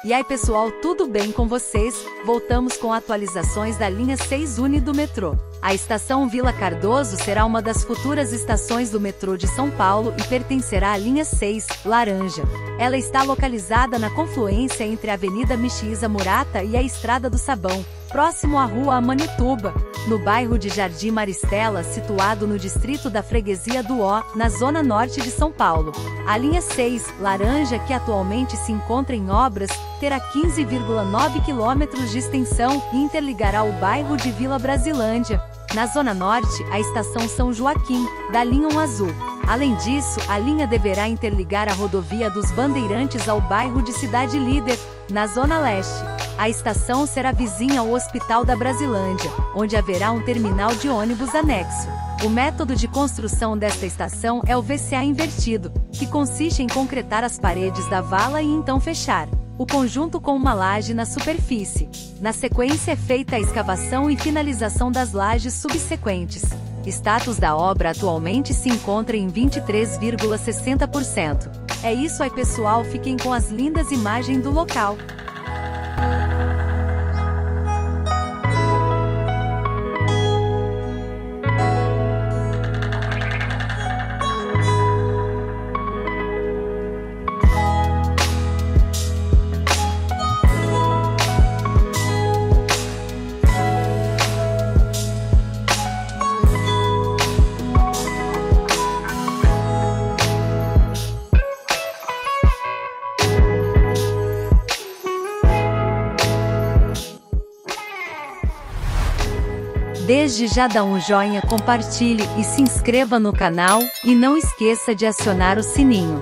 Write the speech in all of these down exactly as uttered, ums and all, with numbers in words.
E aí pessoal, tudo bem com vocês? Voltamos com atualizações da linha seis Uni do metrô. A estação Vila Cardoso será uma das futuras estações do metrô de São Paulo e pertencerá à linha seis, Laranja. Ela está localizada na confluência entre a Avenida Michiza Murata e a Estrada do Sabão, próximo à Rua Amanituba, no bairro de Jardim Maristela, situado no distrito da Freguesia do Ó, na zona norte de São Paulo. A linha seis, Laranja, que atualmente se encontra em obras, terá quinze vírgula nove quilômetros de extensão e interligará o bairro de Vila Brasilândia. Na zona norte, a estação São Joaquim, da linha um Azul. Além disso, a linha deverá interligar a rodovia dos Bandeirantes ao bairro de Cidade Líder, na zona leste. A estação será vizinha ao Hospital da Brasilândia, onde haverá um terminal de ônibus anexo. O método de construção desta estação é o V C A invertido, que consiste em concretar as paredes da vala e então fechar o conjunto com uma laje na superfície. Na sequência é feita a escavação e finalização das lajes subsequentes. Status da obra atualmente se encontra em vinte e três vírgula sessenta por cento. É isso aí pessoal, fiquem com as lindas imagens do local. Desde já dá um joinha, compartilhe e se inscreva no canal, e não esqueça de acionar o sininho.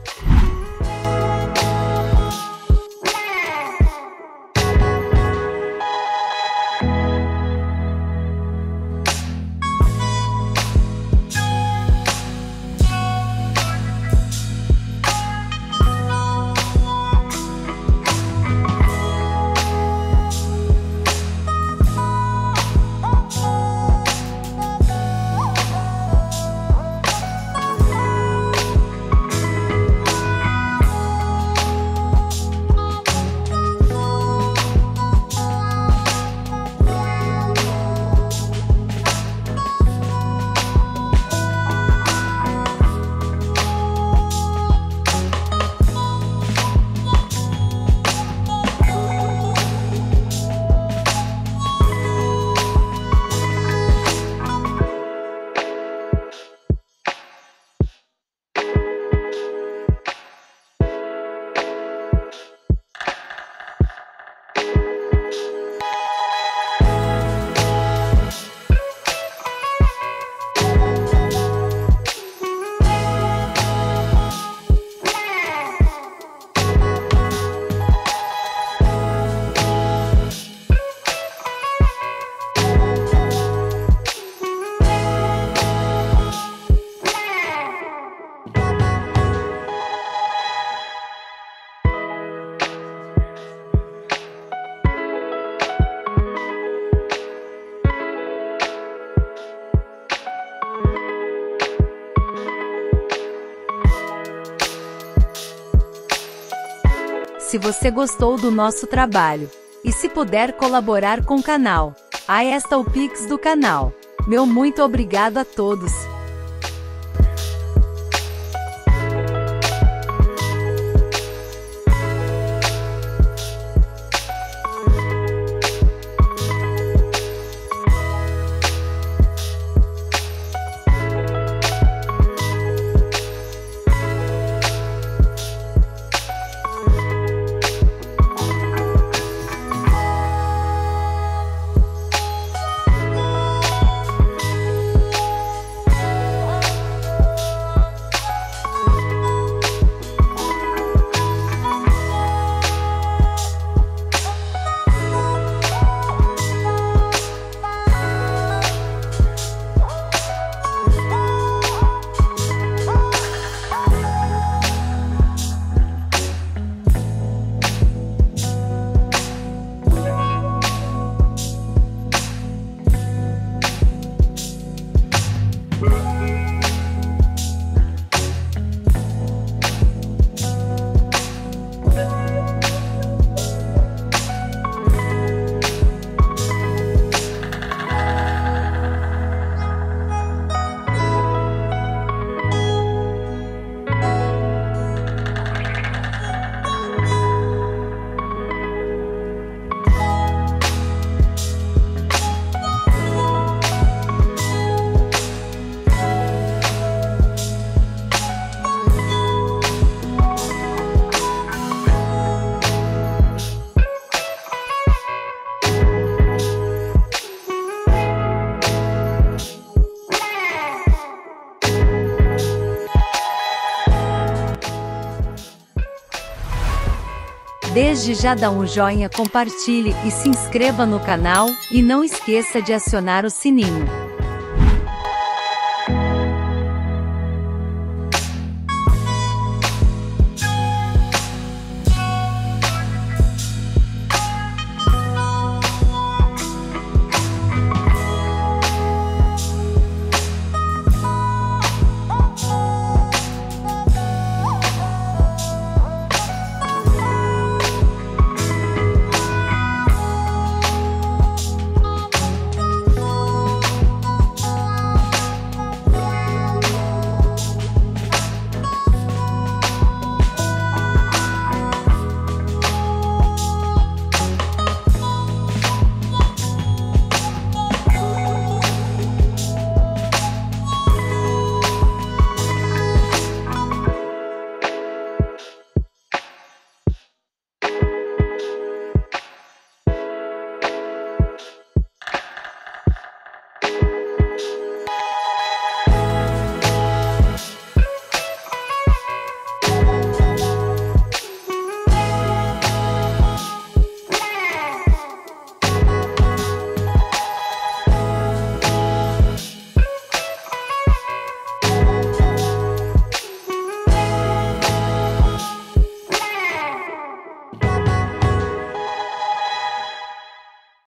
Se você gostou do nosso trabalho, e se puder colaborar com o canal, aí está o Pix do canal. Meu muito obrigado a todos. Desde já dá um joinha, compartilhe e se inscreva no canal, e não esqueça de acionar o sininho.